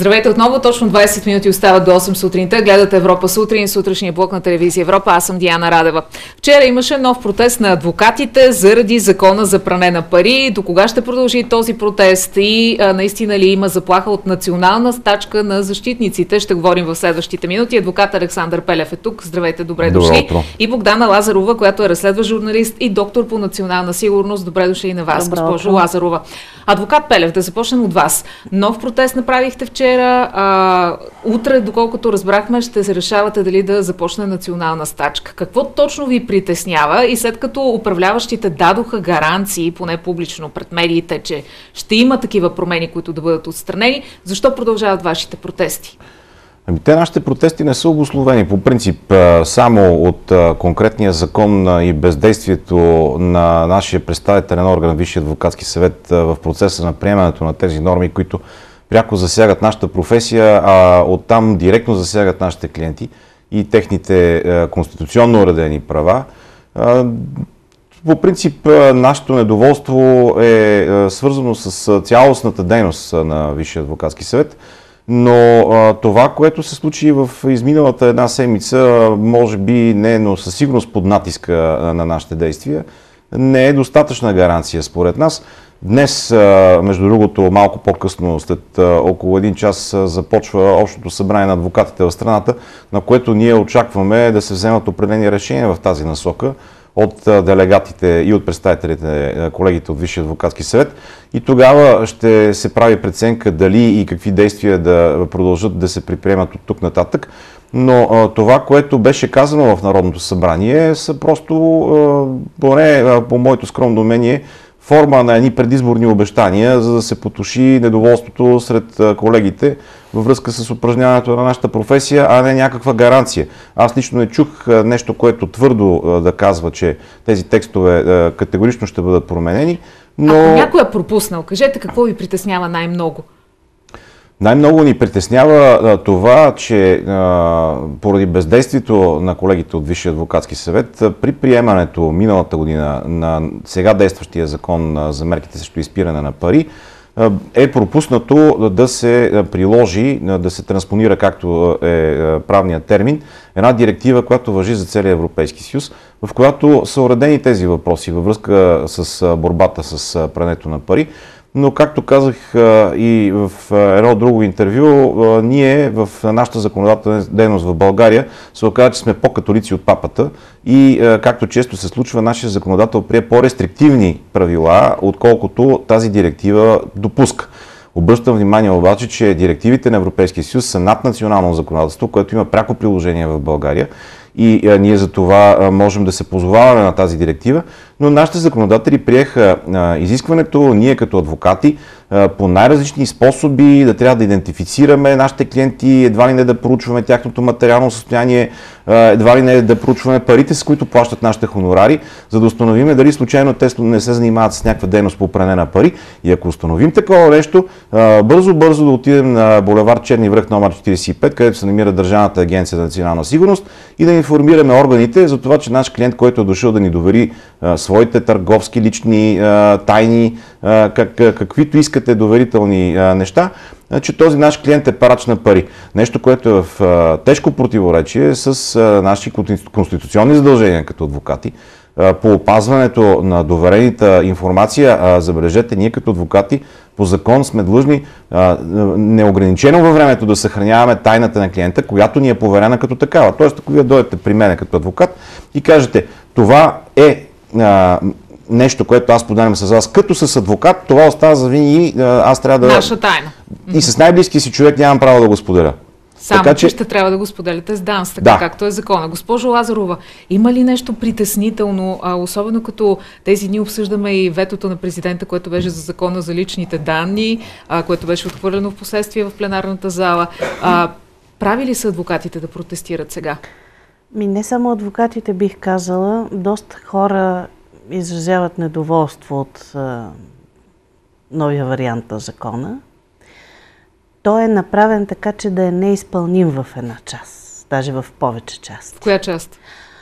Здравейте отново, точно 20 минути остават до 8 сутринта. Гледате Европа сутрин, сутрешния блок на телевизия Европа. Аз съм Диана Радева. Вчера имаше нов протест на адвокатите заради закона за пране на пари. До кога ще продължи този протест и наистина ли има заплаха от национална стачка на защитниците? Ще говорим в следващите минути. Адвокат Александър Пелев е тук. Здравейте, добре дошли. И Богдана Лазарова, която е разследващ журналист и доктор по национална сигурност. Добре дошли и на вас, госпожо Лазарова. Адвокат Пелев, да започнем от вас. Нов протест направихте вчера. Утре, доколкото разбрахме, ще се решавате дали да започне национална стачка. Какво точно ви притеснява и след като управляващите дадоха гаранции, поне публично пред медиите, че ще има такива промени, които да бъдат отстранени, защо продължават вашите протести? Те нашите протести не са обусловени по принцип само от конкретния закон и бездействието на нашия представителен орган, Висшия адвокатски съвет в процеса на приемането на тези норми, които пряко засягат нашата професия, а оттам директно засягат нашите клиенти и техните конституционно уредени права. По принцип, нашето недоволство е свързано с цялостната дейност на Висшия адвокатски съвет, но това, което се случи в изминалата една седмица, може би не, но със сигурност под натиска на нашите действия, не е достатъчна гаранция според нас. Днес, между другото, малко по-късно, след около един час, започва общото събрание на адвокатите в страната, на което ние очакваме да се вземат определени решения в тази насока от делегатите и от представителите, колегите от Висшия адвокатски съвет. И тогава ще се прави преценка дали и какви действия да продължат да се предприемат от тук нататък. Но това, което беше казано в Народното събрание, са просто, поне по моето скромно мнение, форма на едни предизборни обещания, за да се потуши недоволството сред колегите във връзка с упражняването на нашата професия, а не някаква гаранция. Аз лично не чух нещо, което твърдо да казва, че тези текстове категорично ще бъдат променени. Но... Ако някой е пропуснал, кажете какво ви притеснява най-много? Най-много ни притеснява това, че поради бездействието на колегите от Висшия адвокатски съвет при приемането миналата година на сега действащия закон за мерките срещу изпиране на пари е пропуснато да се приложи, да се транспонира, както е правният термин, една директива, която важи за целия Европейски съюз, в която са уредени тези въпроси във връзка с борбата с прането на пари. Но, както казах и в едно друго интервю, ние в нашата законодателна дейност в България се оказа, че сме по-католици от папата и, както често се случва, нашия законодател прие по-рестриктивни правила, отколкото тази директива допуска. Обръщам внимание обаче, че директивите на Европейския съюз са наднационално законодателство, което има пряко приложение в България и ние за това можем да се позоваваме на тази директива, но нашите законодатели приеха изискването ние като адвокати по най-различни способи да трябва да идентифицираме нашите клиенти, едва ли не да проучваме тяхното материално състояние, едва ли не да проучваме парите, с които плащат нашите хонорари, за да установим дали случайно те не се занимават с някаква дейност по пране на пари. И ако установим такова нещо, бързо да отидем на булевард Черни връх номер 45, където се намира Държавната агенция за национална сигурност и да информираме органите за това, че наш клиент, който е дошъл да ни довери своите търговски, лични, тайни, каквито искате доверителни неща, че този наш клиент е парач на пари. Нещо, което е в тежко противоречие с наши конституционни задължения като адвокати по опазването на доверената информация. Забележете, ние като адвокати по закон сме длъжни неограничено във времето да съхраняваме тайната на клиента, която ни е поверена като такава. Тоест, ако вие дойдете при мен като адвокат и кажете, това е нещо, което аз поделям с вас като с адвокат, това остава за винаги, аз трябва да... Наша тайна. И с най-близкия си човек нямам право да го споделя. Само, така, че ще трябва да го споделите с ДАНС, така както е закона. Госпожо Лазарова, има ли нещо притеснително, особено като тези дни обсъждаме и ветото на президента, което беше за закона за личните данни, което беше отхвърлено в последствие в пленарната зала. Прави ли са адвокатите да протестират сега? Не само адвокатите, бих казала. Доста хора изразяват недоволство от новия вариант на закона. Той е направен така, че да е неизпълним в една част, даже в повече част. В коя част?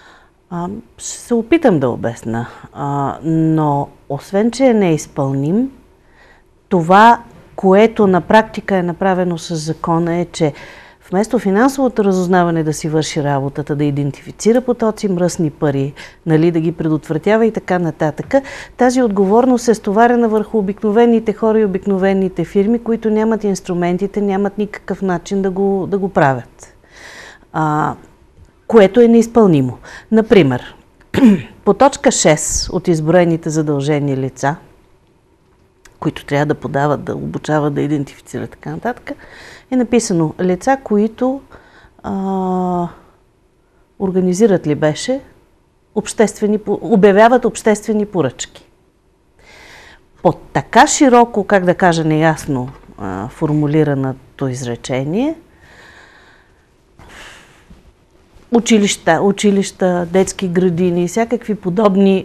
Ще се опитам да обясна. Но освен, че е неизпълним, това, което на практика е направено с закона, е, че вместо финансовото разузнаване да си върши работата, да идентифицира потоци мръсни пари, нали, да ги предотвратява и така нататък, тази отговорност е стоварена върху обикновените хора и обикновените фирми, които нямат инструментите, нямат никакъв начин да го правят. Което е неизпълнимо. Например, по точка 6 от изброените задължени лица, които трябва да подават, да обучават, да идентифицират така нататък, е написано лица, които организират ли беше, обявяват обществени поръчки. Под така широко, как да кажа, неясно формулираното изречение, училища, детски градини, всякакви подобни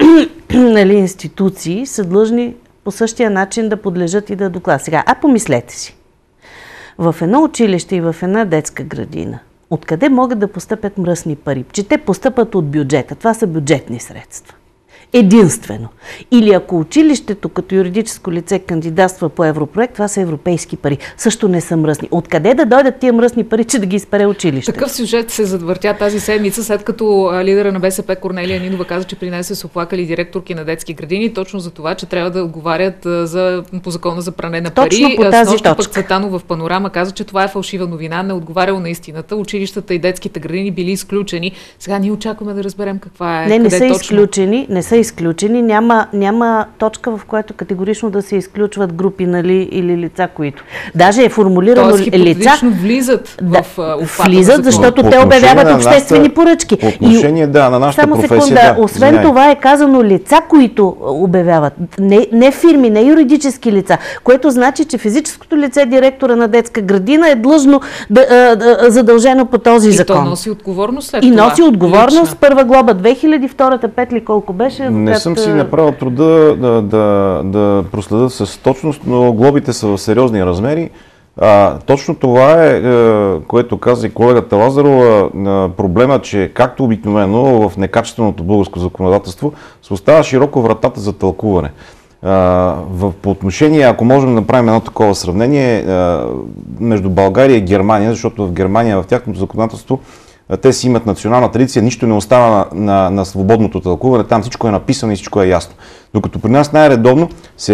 институции са длъжни по същия начин да подлежат и да докладват. Сега, помислете си. В едно училище и в една детска градина, откъде могат да постъпят мръсни пари? Че те постъпат от бюджета. Това са бюджетни средства. Единствено. Или ако училището като юридическо лице кандидатства по европроект, това са европейски пари. Също не са мръсни. Откъде да дойдат тия мръсни пари, че да ги изпере училище? Такъв сюжет се завъртя тази седмица, след като лидера на БСП Корнелия Нинова каза, че при нея се оплакали директорки на детски градини, точно за това, че трябва да отговарят по закона за пране на пари. Точно по тази точка. Пък Цветанов в Панорама каза, че това е фалшива новина, не отговаряло на истината. Училищата и детските градини били изключени. Сега ние очакваме да разберем каква е. Не са изключени, изключени. Няма точка, в която категорично да се изключват групи, или лица, които. Даже е формулирано лица. Влизат в обхвата. Влизат, защото те обявяват обществени поръчки. По отношение, на нашата професия. Секунда, освен това е казано лица, които обявяват. Не фирми, не юридически лица, което значи, че физическото лице, директора на детска градина, е длъжно задължено по този закон. И то носи отговорност след това. И носи отговорност. Първа глоба 2000, втората 5 ли колко беше? Не съм си направил труда да проследя с точност, но глобите са в сериозни размери. Точно това е, което каза и колегата Лазарова, проблема, че както обикновено в некачественото българско законодателство се остава широко вратата за тълкуване. По отношение, ако можем да направим едно такова сравнение между България и Германия, защото в Германия, в тяхното законодателство, те си имат национална традиция, нищо не остава на свободното тълкуване, там всичко е написано и всичко е ясно. Докато при нас най-редовно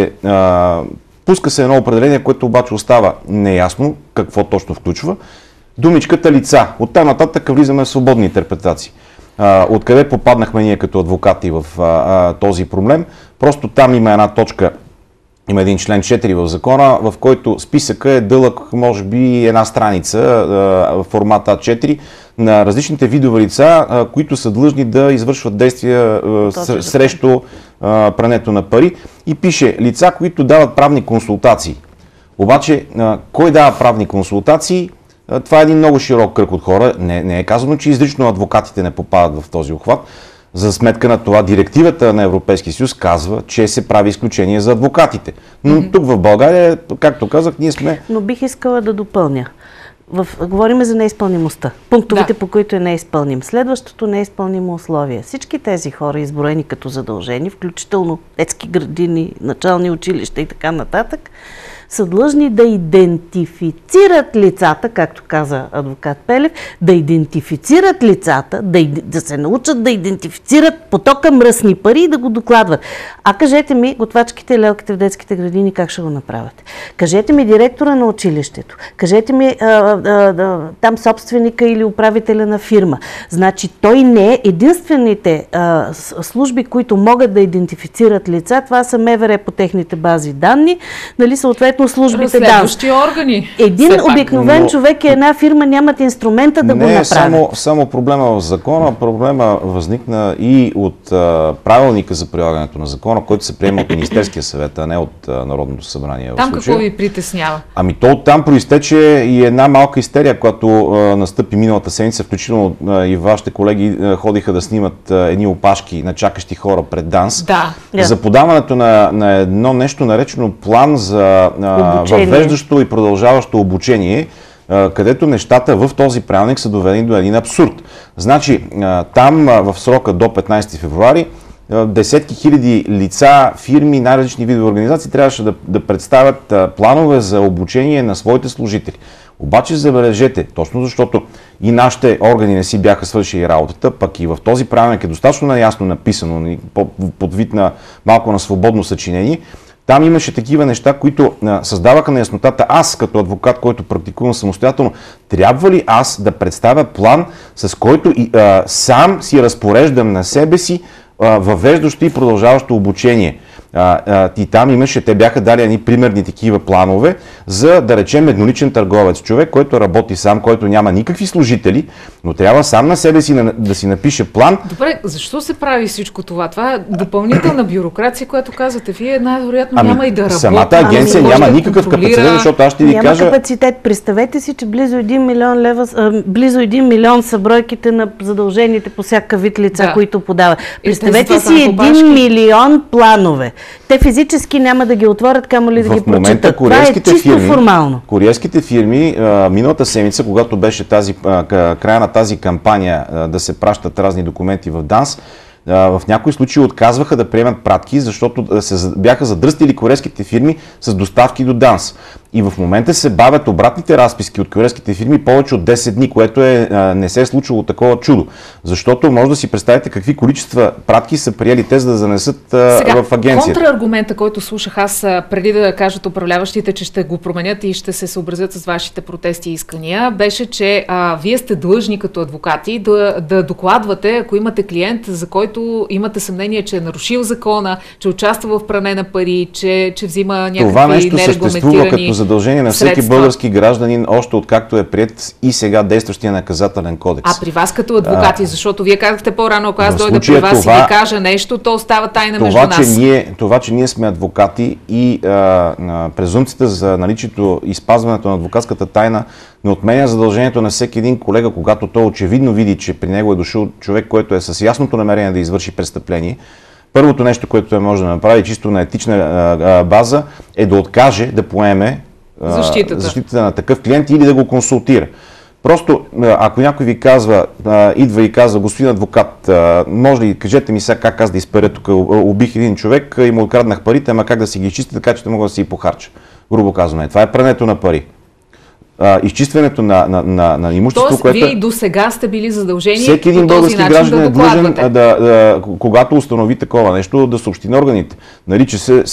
пуска се едно определение, което обаче остава неясно какво точно включва. Думичката лица. Оттам нататък влизаме в свободни интерпретации. Откъде попаднахме ние като адвокати в този проблем? Просто там има една точка, има един член 4 в закона, в който списъка е дълъг, може би една страница в формат А4 на различните видове лица, които са длъжни да извършват действия срещу прането на пари. И пише лица, които дават правни консултации. Обаче, кой дава правни консултации? Това е един много широк кръг от хора. Не е казано, че изрично адвокатите не попадат в този обхват. За сметка на това, директивата на Европейския съюз казва, че се прави изключение за адвокатите. Но тук в България, както казах, ние сме... Но бих искала да допълня. Говорим за неизпълнимостта. Пунктовете, по които е неизпълним. Следващото неизпълнимо условие. Всички тези хора, изброени като задължени, включително детски градини, начални училища и така нататък, са длъжни да идентифицират лицата, както каза адвокат Пелев, да идентифицират лицата, да се научат да идентифицират потока мръсни пари и да го докладват. Кажете ми, готвачките и лелките в детските градини, как ще го направят? Кажете ми директора на училището, кажете ми там собственика или управителя на фирма. Значи той не е единствените служби, които могат да идентифицират лица. Това са МВР по техните бази данни, съответно службите разследващи органи. Един обикновен човек и една фирма нямат инструмента да го направят. Не е само проблема в закона, проблема възникна и от правилника за прилагането на закона, който се приема от Министерския съвет, а не от Народното събрание. Там какво ви притеснява? То оттам проистече и една малка истерия, която настъпи миналата седмица, включително и вашите колеги ходиха да снимат едни опашки на чакащи хора пред ДАНС. За подаването на едно нещо наречено план за въвеждащо и продължаващо обучение, където нещата в този правилник са доведени до един абсурд. Значи, там в срока до 15 февруари десетки хиляди лица, фирми, най-различни видове организации трябваше да представят планове за обучение на своите служители. Обаче забележете, точно защото и нашите органи не си бяха свършили работата, пък и в този правилник е достатъчно наясно написано, под вид на малко на свободно съчинение. Там имаше такива неща, които създаваха неяснотата. Аз, като адвокат, който практикувам самостоятелно, трябва ли аз да представя план, с който сам си разпореждам на себе си въвеждащо и продължаващо обучение? И там имаше, те бяха дали едни примерни такива планове за, да речем, едноличен търговец. Човек, който работи сам, който няма никакви служители, но трябва сам на себе си да си напише план. Добре, защо се прави всичко това? Това е допълнителна бюрокрация, която казвате. Вие най-вероятно няма и да работи. Самата агенция няма никакъв капацитет, защото аз ще ви кажа... Няма капацитет. Представете си, че близо 1 милион лева, близо 1 милион са бройките на задължените по всякакъв вид лица, които подават. Представете си 1 милион планове. Те физически няма да ги отворят, камо ли да ги прочитат. Това е чисто формално. Куриерските фирми миналата седмица, когато беше края на тази кампания да се пращат разни документи в ДАНС, в някои случаи отказваха да приемат пратки, защото се бяха задръстили куриерските фирми с доставки до ДАНС. И в момента се бавят обратните разписки от куриерските фирми повече от 10 дни, което не се е случило такова чудо. Защото може да си представите какви количества пратки са приели те, за да занесат в агенцията. Контраргумента, който слушах аз преди да кажат управляващите, че ще го променят и ще се съобразят с вашите протести и искания, беше, че вие сте длъжни като адвокати да докладвате, ако имате клиент, за който имате съмнение, че е нарушил закона, че участва в пране на пари, че взима някакви нерегламентирани задължение на всеки български гражданин, още откакто е приет и сега действащия наказателен кодекс. А при вас като адвокати, защото вие казахте по-рано, ако аз дойда при вас и ви кажа нещо, то остава тайна между нас. Това, че ние сме адвокати и презумпцията за наличието и спазването на адвокатската тайна не отменя задължението на всеки един колега, когато той очевидно види, че при него е дошъл човек, който е с ясното намерение да извърши престъпление. Първото нещо, което той може да направи чисто на етична база, е да откаже да поеме защитата на такъв клиент или да го консултира. Просто, ако някой ви казва, идва и казва, господин адвокат, може ли, кажете ми сега как аз да изперя тук, убих един човек и му откраднах парите, ама как да си ги изчистя, така че да мога да си ги похарча. Грубо казваме, това е прането на пари. Изчистването на имущество, тоест, което... вие и до сега сте били задължени всеки един български гражданин е длъжен когато установи такова нещо, да съобщи на органите. Нарича се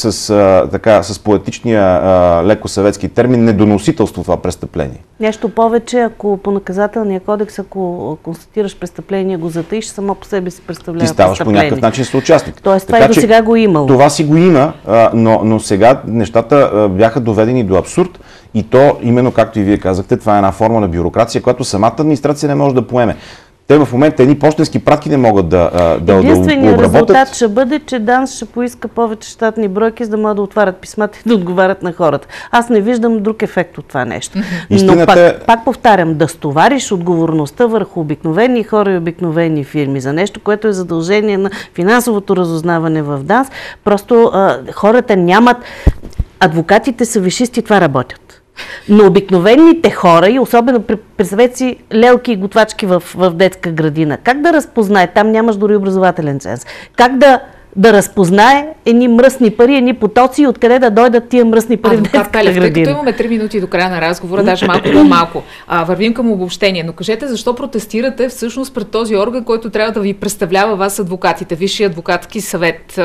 с поетичния леко съветски термин недоносителство това престъпление. Нещо повече, ако по наказателния кодекс, ако констатираш престъпление, го затаиш, само по себе си представлява престъпление. Ти ставаш по някакъв начин съучастник. Тоест това и до сега го имало. Това си го има, но сега нещата бяха доведени до абсурд. И то, именно както и вие казахте, това е една форма на бюрокрация, която самата администрация не може да поеме. Те в момента едни пощенски пратки не могат да обработят. Единственият резултат ще бъде, че ДАНС ще поиска повече щатни бройки, за да могат да отварят писмата и да отговарят на хората. Аз не виждам друг ефект от това нещо. Но пак повтарям, да стовариш отговорността върху обикновени хора и обикновени фирми за нещо, което е задължение на финансовото разузнаване в ДАНС, просто хората нямат... Адвокатите са висшисти, това работят. Но обикновените хора, и особено представете си лелки и готвачки в детска градина, как да разпознае, там нямаш дори образователен ценз, как да разпознае едни мръсни пари, едни потоци и откъде да дойдат тия мръсни пари в детска градина. Тъй като имаме 3 минути до края на разговора, даже малко по-малко, вървим към обобщение, но кажете защо протестирате всъщност пред този орган, който трябва да ви представлява вас адвокатите, Висшия адвокатски съвет.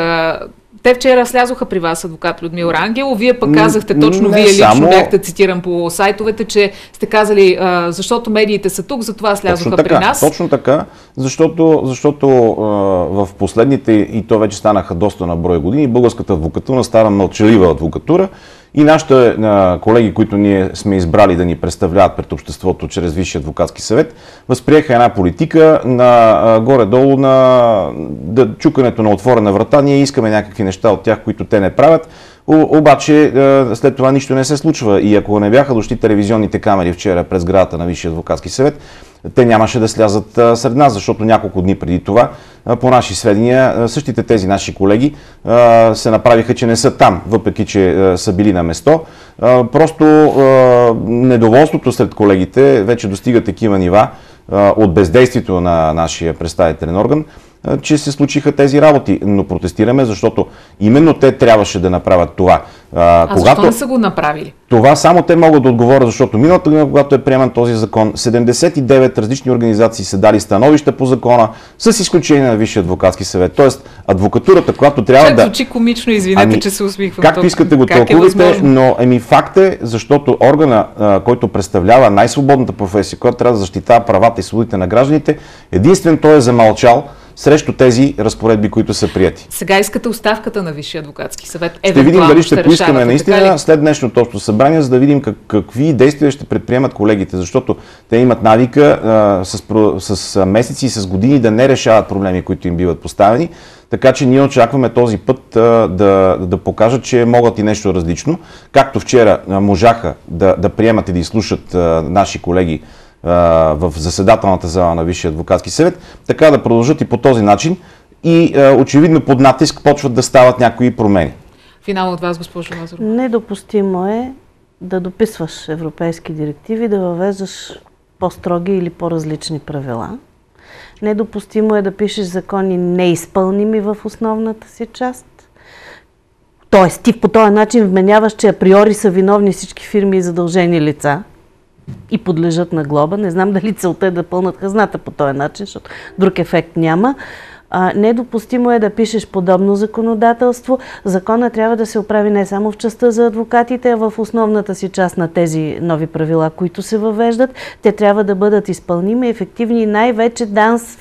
Те вчера слязоха при вас, адвокат Людмил Рангелов. Вие пък казахте, точно вие лично бяхте цитиран по сайтовете, че сте казали, защото медиите са тук, затова слязоха при нас. Точно така, защото в последните, и то вече станаха доста на брой години, българската адвокатура стана мълчалива адвокатура и нашите колеги, които ние сме избрали да ни представляват пред обществото чрез Висшия адвокатски съвет, възприеха една политика на горе-долу на чукането на отворена врата. Ние искаме някакви неща от тях, които те не правят. Обаче след това нищо не се случва и ако не бяха дошли телевизионните камери вчера през сградата на Висшия адвокатски съвет, те нямаше да слязат сред нас, защото няколко дни преди това, по наши сведения, същите тези наши колеги се направиха, че не са там, въпреки че са били на место. Просто недоволството сред колегите вече достига такива нива от бездействието на нашия представителен орган, че се случиха тези работи. Но протестираме, защото именно те трябваше да направят това. Защо не са го направили? Това само те могат да отговорят, защото миналата година, когато е приеман този закон, 79 различни организации са дали становища по закона, с изключение на Висшия адвокатски съвет. Тоест, адвокатурата, която трябва да... Звучи комично, извинете, че се усмихвам. Както искате го тълкувате, но факт е, защото органа, който представлява най-свободната професия, който трябва да защитава правата и свободите на гражданите, единствено той е замълчал срещу тези разпоредби, които са прияти. Сега искате оставката на Висшия адвокатски съвет. Ще видим дали ще поискаме наистина след днешното общо събрание, за да видим какви действия ще предприемат колегите, защото те имат навика с месеци и с години да не решават проблеми, които им биват поставени. Така че ние очакваме този път да покажат, че могат и нещо различно. Както вчера можаха да приемат и да изслушат наши колеги в заседателната зала на Висшия адвокатски съвет, така да продължат и по този начин и очевидно под натиск почват да стават някои промени. Финал от вас, госпожо Лазарова. Недопустимо е да дописваш европейски директиви, да въвеждаш по-строги или по-различни правила. Недопустимо е да пишеш закони неизпълними в основната си част. Тоест, ти по този начин вменяваш, че априори са виновни всички фирми и задължени лица и подлежат на глоба. Не знам дали целта е да пълнат хазната по този начин, защото друг ефект няма. Недопустимо е да пишеш подобно законодателство. Закона трябва да се оправи не само в частта за адвокатите, а в основната си част на тези нови правила, които се въвеждат. Те трябва да бъдат изпълними, ефективни и най-вече ДАНС,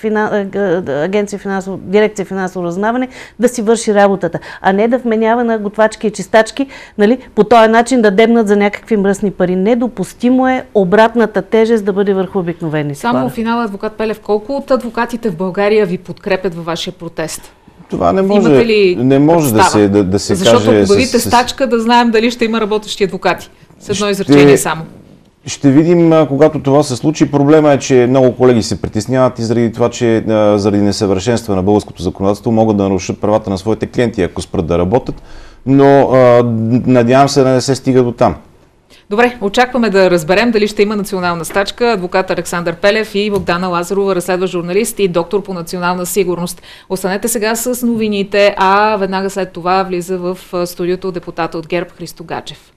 дирекция финансово разузнаване, да си върши работата, а не да вменява на готвачки и чистачки, нали, по този начин да дебнат за някакви мръсни пари. Недопустимо е обратната тежест да бъде върху обикновени хора. Само финала, адвокат Пелев, колко от адвокатите в България ви подкрепят във вашия протест? Това не може да се каже... Защото подавите стачка да знаем дали ще има работещи адвокати. С едно изречение само. Ще видим, когато това се случи. Проблема е, че много колеги се притесняват и заради това, че заради несъвършенства на българското законодателство могат да нарушат правата на своите клиенти, ако спрат да работят. Но надявам се да не се стига до там. Добре, очакваме да разберем дали ще има национална стачка. Адвокат Александър Пелев и Богдана Лазарова, разследващ журналист и доктор по национална сигурност. Останете сега с новините, а веднага след това влиза в студиото депутата от ГЕРБ Христо Гаджев.